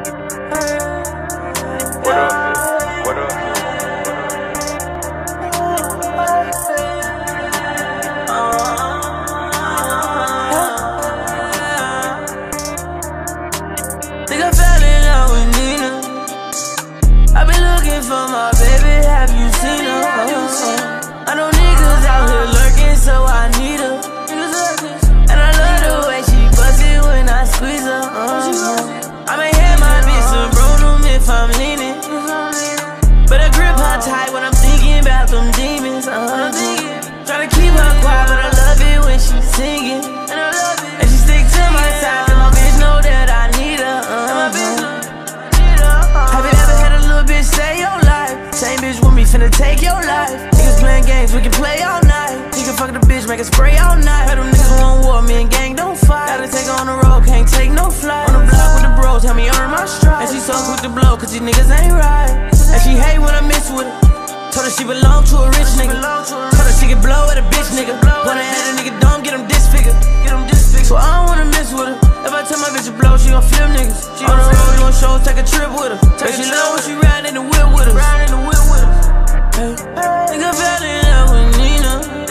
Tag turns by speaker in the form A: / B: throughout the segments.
A: What up? What up?
B: Think I fell in love with Nina. I've been looking for my baby, have you seen her? I know niggas out here lurking, so I need her. And I love the way she bust it when I squeeze her. I may hit my bitch some Bruno if I'm leaning, but I grip her tight when I'm thinking about them demons. Tryna keep her quiet, but I love it when she singing. And she stick to my side, and my bitch know that I need her. Have you ever had a little bitch say your life? Same bitch with me, finna take your life. Niggas playing games, we can play all night. He can fuck the bitch, make her spray all night. Heard them niggas want war, me and gang don't fight. Gotta take her on the road, can't take no flight. On the block with the bros, help me earn my stripes. And she so quick to blow, cause these niggas ain't right. And she hate when I miss with her. Told her she belong to a rich nigga. Told her she can blow at a bitch nigga. When I had a nigga dumb, get him disfigured. So I don't wanna miss with her. If I tell my bitch to blow, she gon' flip niggas. She on the road doing shows, take a trip with her. But she love when she ride in the whip with us. Hey, nigga fell in love with Nina.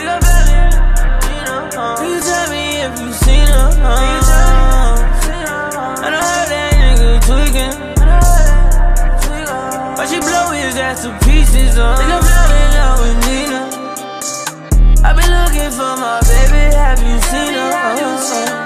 B: Can you tell me if you seen her? And I heard that nigga tweaking. But she blow his ass to pieces. Nigga fell in love with Nina. I've been looking for my baby, have you seen her?